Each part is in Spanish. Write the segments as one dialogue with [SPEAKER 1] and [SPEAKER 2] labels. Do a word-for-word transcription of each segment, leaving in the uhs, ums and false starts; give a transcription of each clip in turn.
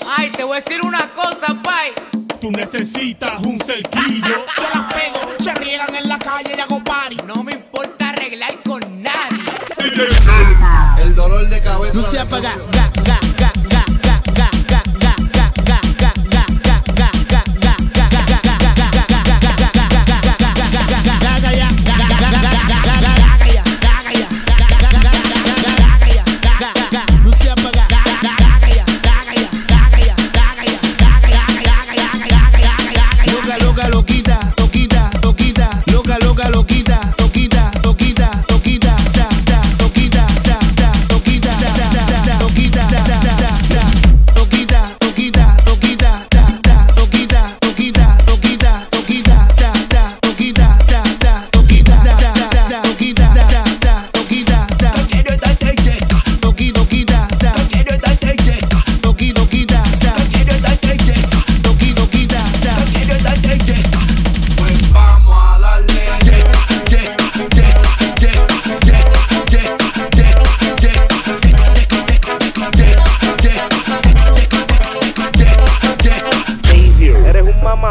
[SPEAKER 1] Ay, te voy a decir una cosa, pai.
[SPEAKER 2] Tú necesitas un cerquillo.
[SPEAKER 3] Yo las pego, se riegan en la calle y hago party.
[SPEAKER 1] No me importa arreglar con nadie.
[SPEAKER 4] El dolor de cabeza.
[SPEAKER 3] No se apaga. Ga, ga, ga, ga, ga, ga, ga, ga, ga, ga, ga, ga, ga, ga, ga, ga, loca, loquita, toquita, toquita, loca, loca, loquita, toquita, toquita, toquita, ta, ta, toquita, ta, ta, toquita, ta, ta, toquita, ta, ta, toquita, toquita, toquita, ta, ta, toquita, toquita, toquita, toquita, ta, ta, toquita, ta, ta, toquita, ta, ta, toquita, ta, ta, toquita, ta. Quiero darte yeca, toqui, toquita, ta. Quiero darte yeca, toqui, toquita, ta. Quiero darte yeca, toqui, toquita, ta. Quiero darte yeca.
[SPEAKER 4] Pues vamos a darle
[SPEAKER 3] Yeca, yeca, yeca, yeca, yeca, yeca, yeca,
[SPEAKER 5] Eres un mamá.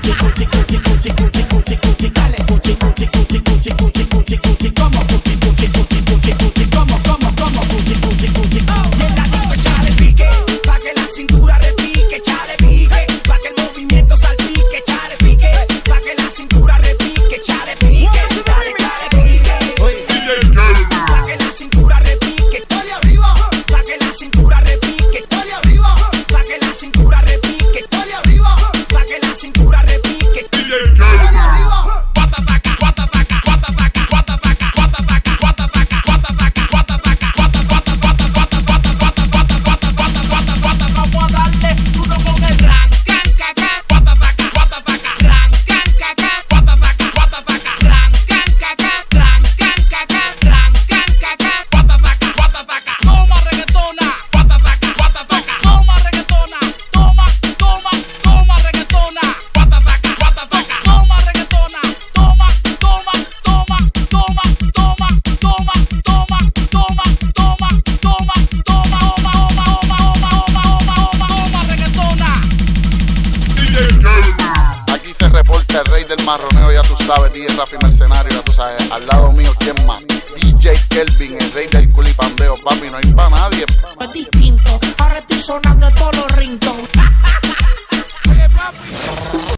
[SPEAKER 6] Aquí se reporta el rey del marroneo, ya tú sabes, D J Rafi Mercenario, ya tú sabes, al lado mío, ¿quién más? D J Kelvin, el rey del culipandeo, papi, no hay pa' nadie.
[SPEAKER 3] Es distinto, ahora estoy sonando en todos los ringtones.